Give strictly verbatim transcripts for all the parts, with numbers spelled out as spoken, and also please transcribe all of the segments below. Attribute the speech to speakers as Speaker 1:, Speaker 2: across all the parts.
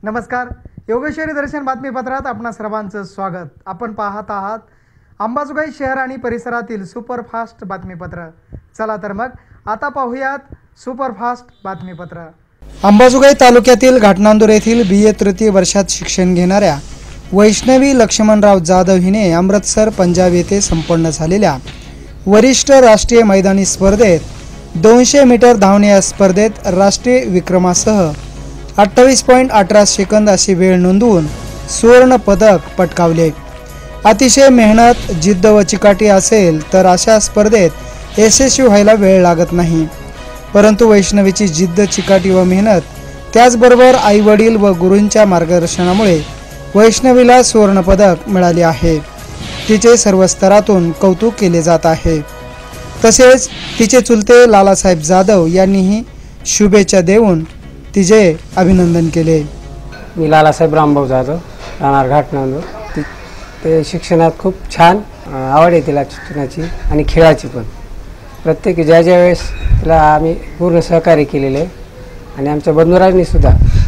Speaker 1: नमस्कार, योगेश्वरी दर्शन बातमीपत्रात आपणा सर्वांचं स्वागत। आपण पाहत आहात अंबाजोगाई शहर आणि परिसरातील सुपरफास्ट बातमीपत्र। चला तर मग आता पाहूयात सुपरफास्ट बातमीपत्र। अंबाजोगाई तालुक्यातील घाटनांदूर येथील बी ए तृतीय वर्षात शिक्षण घेणाऱ्या वैष्णवी लक्ष्मणराव जाधव हिने अमृतसर पंजाब येथे संपन्न झालेल्या वरिष्ठ राष्ट्रीय मैदानी स्पर्धेत दोनशे मीटर धावणे या स्पर्धेत राष्ट्रीय विक्रमासह अठ्ठावीस पॉईंट अठरा सेकंद अशी वेळ नोंदवून सुवर्ण पदक पटकावले। अतिशय मेहनत, जिद्द व चिकाटी असेल तर अशा स्पर्धेत यशस्वी व्हायला वेळ लागत नाही, परंतु वैष्णवीची जिद्द, चिकाटी व मेहनत त्याचबरोबर आई वडील व गुरूंच्या मार्गदर्शनामुळे वैष्णवीला सुवर्ण पदक मिळाले आहे। तिचे सर्व स्तरातून कौतुक केले जात आहे। तसेच तिचे चुलते लालासाहेब जाधव यांनीही शुभेच्छा देऊन तिचे अभिनंदन केले।
Speaker 2: मी लालासाहेब रामभाऊ जाधव, राहणार घाटनांदूर। ते शिक्षणात खूप छान आवड आहे तिला, शिक्षणाची आणि खेळाची पण। प्रत्येक ज्या ज्या वेळेस तिला आम्ही पूर्ण सहकार्य केलेले आहे आणि आमच्या बंधुराजांनी सुद्धा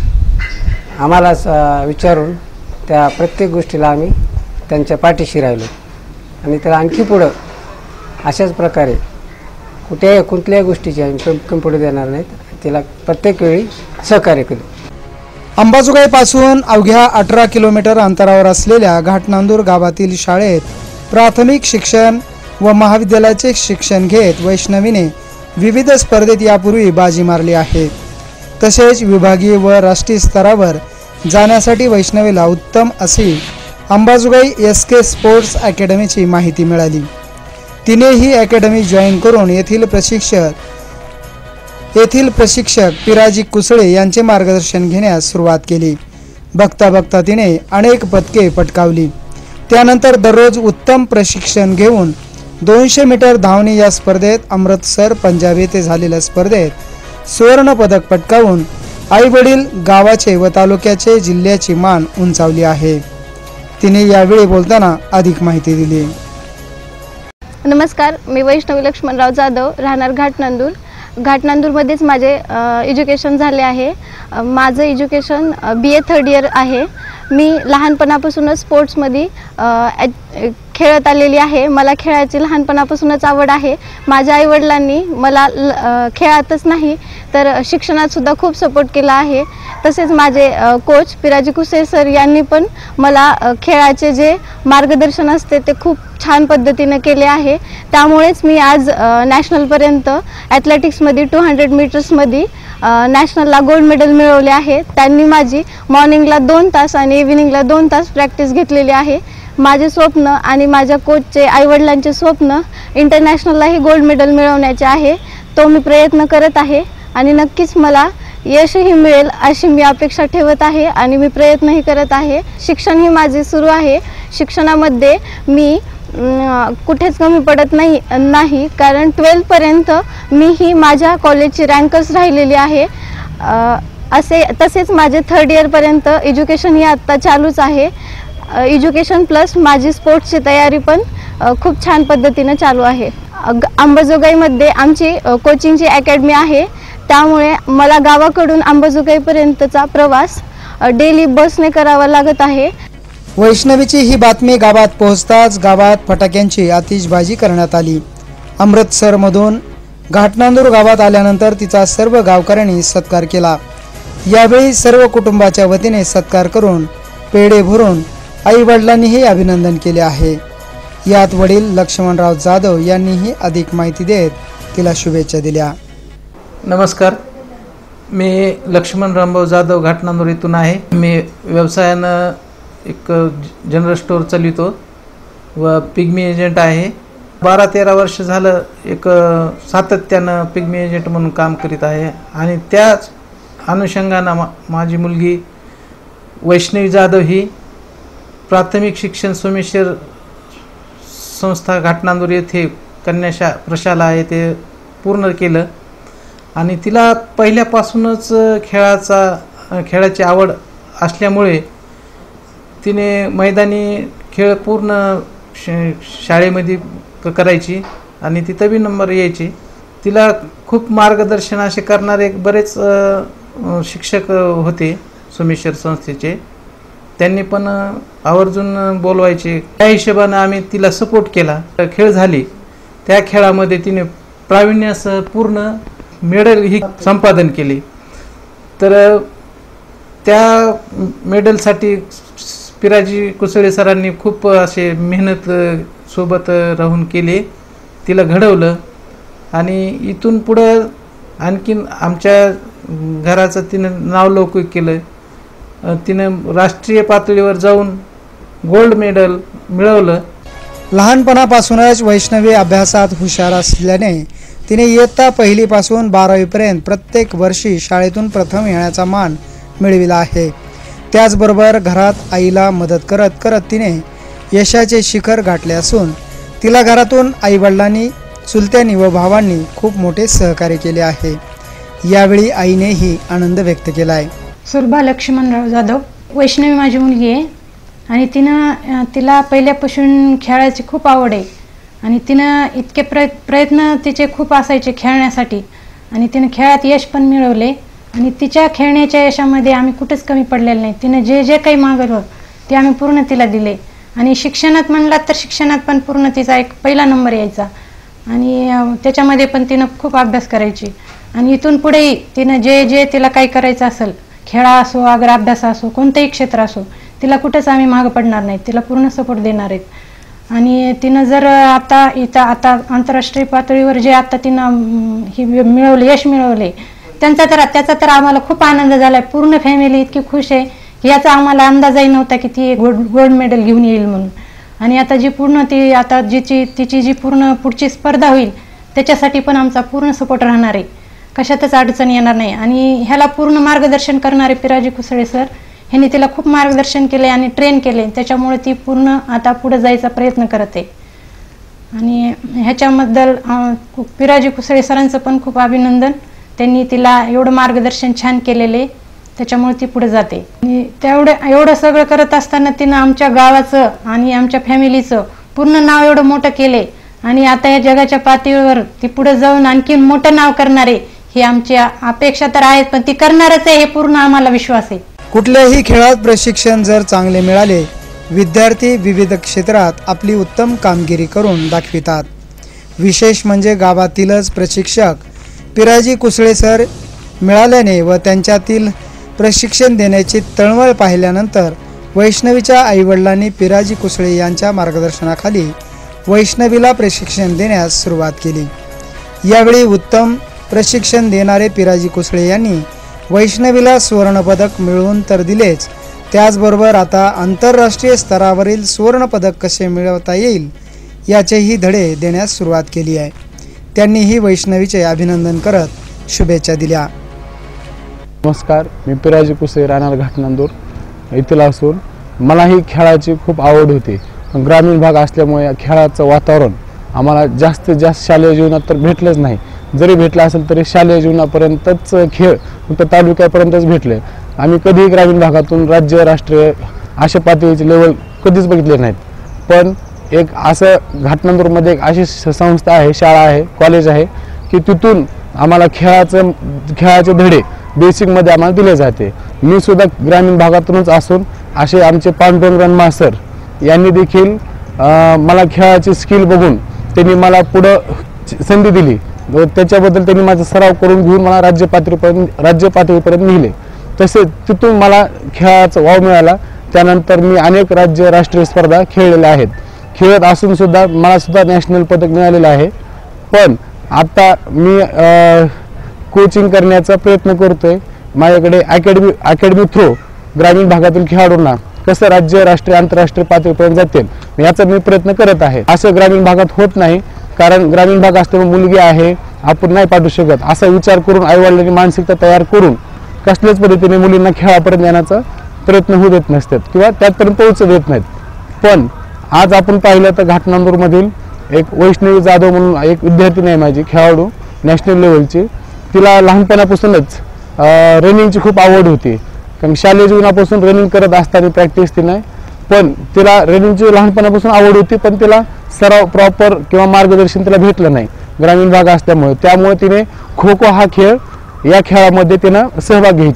Speaker 2: आम्हाला विचारून त्या प्रत्येक गोष्टीला आम्ही त्यांच्या पाठीशी राहिलो आणि त्याला आणखी पुढं अशाच प्रकारे कुठे कुठल्याही गोष्टीची आम्ही कम कमी पडू देणार नाहीत, तिला प्रत्येक वेळी सहकार्य केले।
Speaker 1: अंबाजोगाई पासून अवघ्या अठरा किलोमीटर अंतरावर असलेल्या घाटनांदूर गावातील शाळेत प्राथमिक शिक्षण व महाविद्यालयाचे शिक्षण घेत वैष्णवीने विविध स्पर्धेत यापूर्वी बाजी मारली आहे। तसेच विभागीय व राष्ट्रीय स्तरावर जाण्यासाठी वैष्णवीला उत्तम अशी अंबाजोगाई एस के स्पोर्ट्स अकॅडमीची माहिती मिळाली। तिने ही अकॅडमी जॉईन करून येथील प्रशिक्षक येथील प्रशिक्षक पिराजी कुसळे यांचे मार्गदर्शन घेण्यास सुरुवात केली। बघता बघता तिने अनेक पदके पटकावली। त्यानंतर दररोज उत्तम प्रशिक्षण घेऊन दोनशे मीटर धावणे या स्पर्धेत अमृतसर पंजाब येथे झालेल्या स्पर्धेत सुवर्ण पदक पटकावून आई वडील, गावाचे व तालुक्याचे, जिल्ह्याची मान उंचावली आहे। तिने यावेळी बोलताना अधिक माहिती दिली।
Speaker 3: नमस्कार, मी वैष्णवी लक्ष्मणराव जाधव, राहणार घाटनांदूर। घाटनांदूरमध्येच माझे एज्युकेशन झाले आहे। माझं education B A third year आहे। मी लहानपणापासूनच स्पोर्ट्समध्ये खेळत आलेली आहे। मला खेळाची लहानपणापासूनच आवड आहे। माझ्या आईवडिलांनी मला खेळातच नाही तर शिक्षणात सुद्धा खूप सपोर्ट केला आहे। तसेच माझे कोच पिराजी कुसळे सर यांनी पण मला खेळाचे जे मार्गदर्शन असते ते खूप छान पद्धतीने केले आहे। त्यामुळेच मी आज नॅशनलपर्यंत ॲथलेटिक्समध्ये टू हंड्रेड मीटर्समध्ये नॅशनलला गोल्ड मेडल मिळवले आहे। त्यांनी माझी मॉर्निंगला दोन तास आणि इव्हिनिंगला दोन तास प्रॅक्टिस घेतलेली आहे। माझे स्वप्न आणि माझ्या कोचचे, आईवडिलांचे स्वप्न इंटरनॅशनललाही गोल्ड मेडल मिळवण्याचे आहे। तो मी प्रयत्न करत आहे आणि नक्कीच मला यशही मिळेल अशी मी अपेक्षा ठेवत आहे आणि मी प्रयत्नही करत आहे। शिक्षण ही माझे सुरू आहे। शिक्षणामध्ये मी कुठेच कमी पडत नाही नाही कारण ट्वेल्थपर्यंत मी ही माझ्या कॉलेजची रँकच राहिलेली आहे। असे तसेच माझे थर्ड इयरपर्यंत एज्युकेशन ही आत्ता चालूच आहे। एज्युकेशन प्लस माझी स्पोर्ट्सची तयारी पण खूप छान पद्धतीने चालू आहे। अंबाजोगाईमध्ये आमची कोचिंगची अकॅडमी आहे, त्यामुळे मला गावाकडून अंबाजोगाईपर्यंतचा प्रवास डेली बसने करावा लागत आहे।
Speaker 1: वैष्णवीची ही बातमी गावात पोहोचताच गावात फटाक्यांची आतिषबाजी करण्यात आली। अमृतसरमधून घाटनांदूर गावात आल्यानंतर तिचा सर्व गावकऱ्यांनी सत्कार केला। यावेळी सर्व कुटुंबाच्या वतीने सत्कार करून पेढे भरून आई वडिलांनीही अभिनंदन केले आहे। यात वडील लक्ष्मणराव जाधव यांनीही अधिक माहिती देत तिला शुभेच्छा दिल्या।
Speaker 4: नमस्कार, मी लक्ष्मण रामभाऊ जाधव घाटनांदूर येथून आहे। मी व्यवसायानं एक जनरल स्टोअर चालवितो व पिग्मी एजंट आहे। बारा तेरा वर्ष झालं एक सातत्यानं पिग्मी एजंट म्हणून काम करीत आहे आणि त्याच अनुषंगानं मा माझी मुलगी वैष्णवी जाधव ही प्राथमिक शिक्षण सोमेश्वर संस्था घाटनांदूर येथे कन्याशा प्रशाला आहे ते पूर्ण केलं आणि तिला पहिल्यापासूनच खेळाचा खेळाची आवड असल्यामुळे तिने मैदानी खेळ पूर्ण शाळेमध्ये करायची आणि तिथं बी नंबर यायचे। तिला खूप मार्गदर्शन असे करणारे बरेच शिक्षक होते। सोमेश्वर संस्थेचे, त्यांनी पण आवर्जून बोलवायचे. त्या हिशोबानं आम्ही तिला सपोर्ट केला. खेळ झाली, त्या खेळामध्ये तिने प्रावीण्यासह पूर्ण मेडल ही संपादन केली. तर त्या मेडलसाठी पिराजी कुसळे सरांनी खूप असे मेहनत सोबत राहून केली, तिला घडवलं. आणि इथून पुढं आणखीन आमच्या घराचं तिनं नाव लौकिक केलं. तिनं राष्ट्रीय पातळीवर जाऊन गोल्ड मेडल मिळवलं.
Speaker 1: लहानपणापासूनच वैष्णवी अभ्यासात हुशार असल्याने तिने इयत्ता पहिलीपासून बारावीपर्यंत प्रत्येक वर्षी शाळेतून प्रथम येण्याचा मान मिळविला आहे. त्याचबरोबर घरात आईला मदत करत करत तिने यशाचे शिखर गाठले असून तिला घरातून आईवडिलांनी, चुलत्यांनी व भावांनी खूप मोठे सहकार्य केले आहे. यावेळी आईनेही आनंद व्यक्त केला आहे.
Speaker 5: सुरभा लक्ष्मणराव जाधव, वैष्णवी माझी मुलगी आहे आणि तिनं तिला पहिल्यापासून खेळायची खूप आवड आहे आणि तिनं इतके प्रय प्रयत्न तिचे खूप असायचे खेळण्यासाठी आणि तिनं खेळात यश पण मिळवले आणि तिच्या खेळण्याच्या यशामध्ये आम्ही कुठेच कमी पडलेलं नाही. तिनं जे जे काही मागवलं ते आम्ही पूर्ण तिला दिले आणि शिक्षणात म्हणलात तर शिक्षणात पण पूर्ण तिचा एक पहिला नंबर यायचा आणि त्याच्यामध्ये पण तिनं खूप अभ्यास करायची आणि इथून पुढेही तिनं जे जे तिला काही करायचं असेल, खेळा असो, अगर अभ्यास असो, कोणतंही क्षेत्र असो, तिला कुठेच आम्ही मागं पडणार नाही, तिला पूर्ण सपोर्ट देणार आहेत. आणि तिनं जर आता इथं आता आंतरराष्ट्रीय पातळीवर जे आता तिनं ही मिळवले, यश मिळवले, त्यांचा तर त्याचा तर आम्हाला खूप आनंद झाला आहे. पूर्ण फॅमिली इतकी खुश आहे की याचा आम्हाला अंदाजही नव्हता की ती गोल्ड गोल्ड मेडल घेऊन येईल म्हणून. आणि आता जी पूर्ण ती आता जिची तिची जी पूर्ण पुढची स्पर्धा होईल त्याच्यासाठी पण आमचा पूर्ण सपोर्ट राहणार आहे, कशातच अडचण येणार नाही. आणि ह्याला पूर्ण मार्गदर्शन करणारे पिराजी कुसळे सर ह्यांनी तिला खूप मार्गदर्शन केले आणि ट्रेन केले, त्याच्यामुळे ती पूर्ण आता पुढे जायचा प्रयत्न करते. आणि ह्याच्याबद्दल पिराजी कुसळे सरांचं पण खूप अभिनंदन, त्यांनी तिला एवढं मार्गदर्शन छान केलेले, त्याच्यामुळे ती पुढे जाते. आणि तेवढं एवढं सगळं करत असताना तिनं आमच्या गावाचं आणि आमच्या फॅमिलीचं पूर्ण नाव एवढं मोठं केले आणि आता या जगाच्या पातळीवर ती पुढे जाऊन आणखी मोठं नाव करणारे ही आमची अपेक्षा तर आहेत, पण ती करणारच आहे हे पूर्ण आम्हाला विश्वास आहे.
Speaker 1: कुठल्याही खेळात प्रशिक्षण जर चांगले मिळाले, विद्यार्थी विविध क्षेत्रात आपली उत्तम कामगिरी करून दाखवितात. विशेष म्हणजे गावातीलच प्रशिक्षक पिराजी कुसळे सर मिळाल्याने व त्यांच्यातील प्रशिक्षण देण्याची तळमळ पाहिल्यानंतर वैष्णवीच्या आईवडिलांनी पिराजी कुसळे यांच्या मार्गदर्शनाखाली वैष्णवीला प्रशिक्षण देण्यास सुरुवात केली. यावेळी उत्तम प्रशिक्षण देणारे पिराजी कुसळे यांनी वैष्णवीला सुवर्णपदक मिळवून तर दिलेच, त्याचबरोबर आता आंतरराष्ट्रीय स्तरावरील सुवर्णपदक कसे मिळवता येईल याचेही धडे देण्यास सुरुवात केली आहे. त्यांनीही वैष्णवीचे अभिनंदन करत शुभेच्छा दिल्या.
Speaker 6: नमस्कार, मी पिराजी कुसळे, राहणार घाटनांदूर येथील असून मला ही खेळाची खूप आवड होती. ग्रामीण भाग असल्यामुळे खेळाचं वातावरण आम्हाला जास्तीत जास्त शालेय जीवनात तर भेटलंच नाही. जरी भेटलं असेल तरी शालेय जीवनापर्यंतच खेळ फक्त तालुक्यापर्यंतच भेटले. आम्ही कधीही ग्रामीण भागातून राज्य, राष्ट्रीय अशा पातळीचे लेवल कधीच बघितले नाहीत. पण एक असं घाटनांदूरमध्ये एक अशी संस्था आहे, शाळा आहे, कॉलेज आहे की तिथून आम्हाला खेळाचं खेळाचे धडे बेसिकमध्ये आम्हाला दिले जाते. मी सुद्धा ग्रामीण भागातूनच असून असे आमचे पांडुरंग रणमा सर यांनी देखील मला खेळाची स्किल बघून त्यांनी मला पुढं संधी दिली व त्याच्याबद्दल त्यांनी माझा सराव करून घेऊन मला राज्य पातळीपर्यंत राज्य पातळीपर्यंत नेले. तसेच तिथून मला खेळाचा वाव मिळाला. त्यानंतर मी अनेक राज्य, राष्ट्रीय स्पर्धा खेळलेल्या आहेत. खेळत असून सुद्धा मला सुद्धा नॅशनल पदक मिळालेलं आहे. पण आता मी कोचिंग करण्याचा प्रयत्न करतोय. माझ्याकडे अकॅडमी अकॅडमी थ्रू ग्रामीण भागातील खेळाडूंना कसं राज्य, राष्ट्रीय, आंतरराष्ट्रीय पातळीपर्यंत जातील याचा मी प्रयत्न करत आहे. असं ग्रामीण भागात होत नाही, कारण ग्रामीण भाग असल्यामुळे मुलगी आहे, आपण नाही पाठवू शकत असा विचार करून आईवडिलांनी मानसिकता तयार करून कसल्याच पद्धतीने मुलींना खेळापर्यंत येण्याचा प्रयत्न होऊ देत नसतात किंवा त्यातपर्यंत पोहोचू देत नाहीत. पण आज आपण पाहिलं तर घाटनांदूरमधील एक वैष्णवी जाधव म्हणून एक विद्यार्थिनी आहे माझी, खेळाडू नॅशनल लेवलची. तिला लहानपणापासूनच रनिंगची खूप आवड होती, कारण शालेय जीवनापासून रनिंग करत असताना प्रॅक्टिस ती नाही, पण तिला रनिंगची लहानपणापासून आवड होती, पण तिला सराव प्रॉपर किंवा मार्गदर्शन तिला भेटलं नाही ग्रामीण भाग असल्यामुळे. त्यामुळे तिने खो खो हा खेळ या खेळामध्ये तिनं सहभाग घ्यायची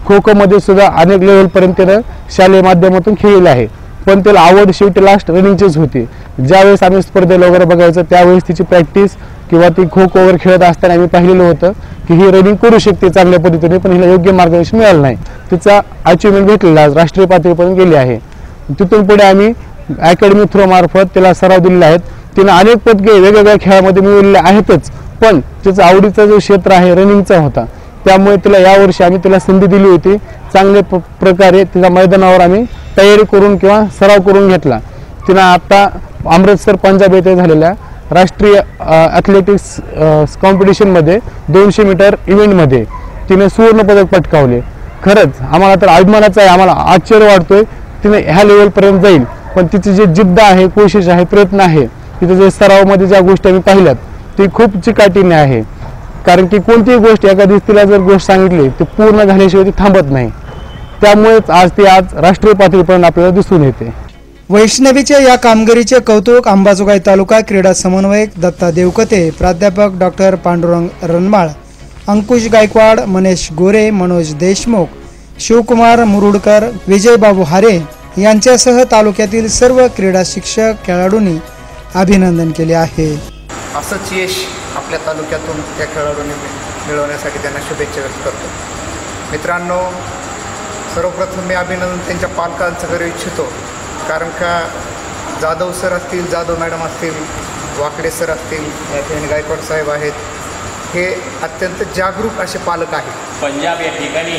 Speaker 6: खो खोमध्ये सुद्धा अनेक लेवलपर्यंत त्यानं शालेय माध्यमातून खेळलेलं आहे, पण त्याला आवड शेवटी लास्ट रनिंगचीच होती. ज्यावेळेस आम्ही स्पर्धेला वगैरे बघायचं त्यावेळेस तिची प्रॅक्टिस किंवा ती खो खो वगैरे खेळत असताना आम्ही पाहिलेलं होतं की ही रनिंग करू शकते चांगल्या पद्धतीने, पण हिला योग्य मार्गदर्शन मिळालं नाही. तिचा अचिव्हमेंट भेटलेला आज राष्ट्रीय पातळीपर्यंत गेली आहे. तिथून पुढे आम्ही अकॅडमी थ्रू मार्फत तिला सराव दिलेला आहे. तिनं अनेक पदके वेगवेगळ्या खेळामध्ये मिळवलेले आहेतच, पण तिचं आवडीचा जो क्षेत्र आहे रनिंगचा होता, त्यामुळे तिला यावर्षी आम्ही तिला संधी दिली होती. चांगल्या प्रकारे तिला मैदानावर आम्ही तयारी करून किंवा सराव करून घेतला. तिनं आता अमृतसर पंजाब येथे झालेल्या राष्ट्रीय ॲथलेटिक्स कॉम्पिटिशनमध्ये दोनशे मीटर इव्हेंटमध्ये तिने सुवर्णपदक पटकावले. खरंच आम्हाला तर अभिमानाचं आहे, आम्हाला आश्चर्य वाटतोय तिने ह्या लेवलपर्यंत जाईल. पण तिची जी जिद्द आहे, कोशिश आहे, प्रयत्न आहे, तिथे जे सरावामध्ये ज्या गोष्टी आम्ही पाहिल्यात ती खूप चिकाटीने आहे. कारण की कोणतीही गोष्ट एखादी तिला जर गोष्ट सांगितली ती पूर्ण झाल्याशिवाय ती थांबत नाही. त्यामुळेच आज ती आज राष्ट्रीय पातळीपर्यंत आपल्याला दिसून येते.
Speaker 1: वैष्णवीच्या या कामगिरीचे कौतुक अंबाजोगाई तालुका क्रीडा समन्वयक दत्ता देवकते, प्राध्यापक डॉक्टर पांडुरंग रनमाळ, अंकुश गायकवाड, मनेश गोरे, मनोज देशमुख, शिवकुमार मुरुडकर, विजयबाबू हारे यांच्यासह तालुक्यातील सर्व क्रीडा शिक्षक खेळाडूंनी अभिनंदन केले आहे.
Speaker 7: असंच यश आपल्या तालुक्यातून त्या खेळाडूंनी मिळवण्यासाठी त्यांना शुभेच्छा व्यक्त करतो. मित्रांनो, सर्वप्रथम मी अभिनंदन त्यांच्या पालकांचं करू इच्छितो, कारण का जाधव सर असतील, जाधव मॅडम असतील, वाकडे सर असतील, या ठिकाणी गायकवाड साहेब आहेत, हे अत्यंत जागरूक असे पालक आहेत.
Speaker 8: पंजाब या ठिकाणी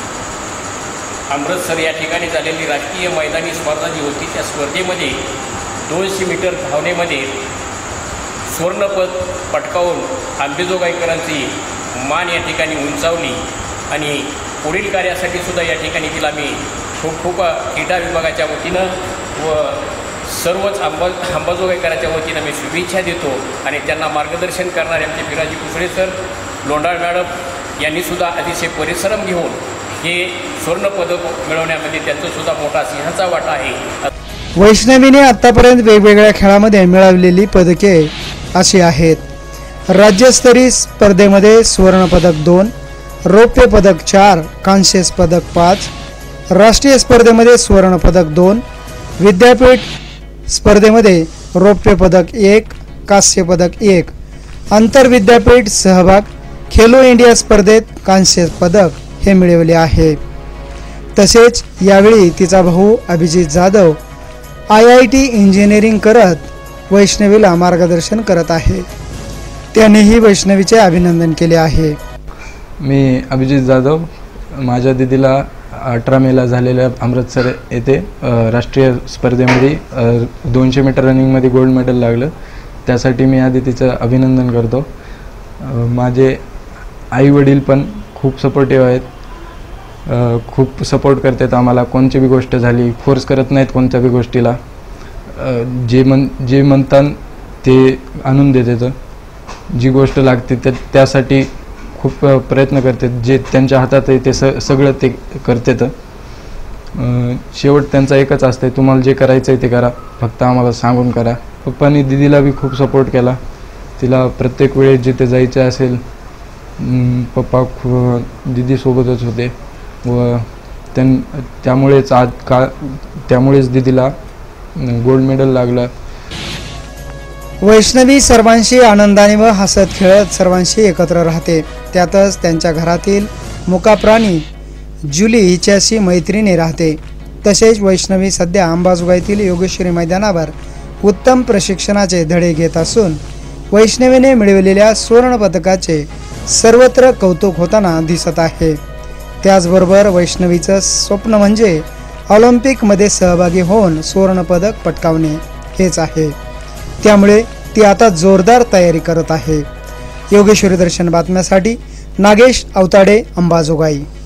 Speaker 8: अमृतसर या ठिकाणी झालेली राष्ट्रीय मैदानी स्पर्धा जी होती त्या स्पर्धेमध्ये दोनशे मीटर धावण्यामध्ये सुवर्णपद पटकावून अंबाजोगाईकरांची मान या ठिकाणी उंचावली आणि पुढील कार्यासाठी सुद्धा या ठिकाणी तिला मी खूप खूप क्रीडा विभागाच्या वतीनं व सर्वच अंबा अंबाजोगाईकरांच्या वतीनं मी शुभेच्छा देतो. आणि त्यांना मार्गदर्शन करणारे आमचे पिराजी कुसळे सर, लोंढाळ मॅडम यांनीसुद्धा अतिशय परिश्रम घेऊन हे सुवर्णपदक मिळवण्यामध्ये त्यांचासुद्धा मोठा सिंहाचा वाटा आहे.
Speaker 1: वैष्णवीने आतापर्यंत वेगवेगळ्या खेळामध्ये मिळवलेली पदके अशी आहेत: राज्यस्तरीय स्पर्धेमध्ये सुवर्णपदक दोन, रौप्य पदक चार, कांस्य पदक पाच, राष्ट्रीय स्पर्धेमध्ये सुवर्णपदक दोन, विद्यापीठ स्पर्धेमध्ये रौप्य पदक एक, कांस्य पदक एक, आंतरविद्यापीठ सहभाग, खेलो इंडिया स्पर्धेत कांस्य पदक हे मिळवले आहे. तसेच यावेळी तिचा भाऊ Abhijit Jadhav I I T engineering करत वैष्णवीला मार्गदर्शन करत आहे. त्यानेही वैष्णवीचे अभिनंदन केले आहे.
Speaker 9: मी अभिजित जाधव, माझ्या दिदीला अठरा मेला झालेल्या अमृतसर येथे राष्ट्रीय स्पर्धेमध्ये दोनशे मीटर रनिंगमध्ये गोल्ड मेडल लागलं. त्यासाठी मी आधी तिचं अभिनंदन करतो. माझे आई वडील पण खूप सपोर्टिव्ह आहेत, खूप सपोर्ट करतात आम्हाला. कोणती बी गोष्ट झाली फोर्स करत नाहीत कोणत्या बी गोष्टीला. जे मन जे म्हणतात ते आणून देतात. जी गोष्ट लागते त्या त्यासाठी खूप प्रयत्न करतात. जे त्यांच्या हातात आहे ते स सगळं ते करतात. शेवट त्यांचा एकच असतं, तुम्हाला जे करायचं आहे ते करा, फक्त आम्हाला सांगून करा. पप्पांनी दिदीला बी खूप सपोर्ट केला. तिला प्रत्येक वेळेस जिथे जायचं असेल पप्पा खू दिदीसोबतच होते व त्यां त्यामुळेच आज का त्यामुळेच दिदीला गोल्ड मेडल लागलं.
Speaker 1: वैष्णवी सर्वांशी आनंदाने व हसत खेळत सर्वांशी एकत्र राहते. त्यातच त्यांच्या घरातील मुकाप्राणी जुली हिच्याशी मैत्रीने राहते. तसेच वैष्णवी सध्या अंबाजोगाईतील योगेश्वरी मैदानावर उत्तम प्रशिक्षणाचे धडे घेत असून वैष्णवीने मिळवलेल्या सुवर्णपदकाचे सर्वत्र कौतुक होताना दिसत आहे. त्याचबरोबर वैष्णवीचं स्वप्न म्हणजे ऑलिम्पिकमध्ये सहभागी होऊन सुवर्णपदक पटकावणे हेच आहे. त्यामुळे ती आता जोरदार तयारी करत आहे. योगेश्वरी दर्शन बातम्यासाठी नागेश अवताडे, अंबाजोगाई.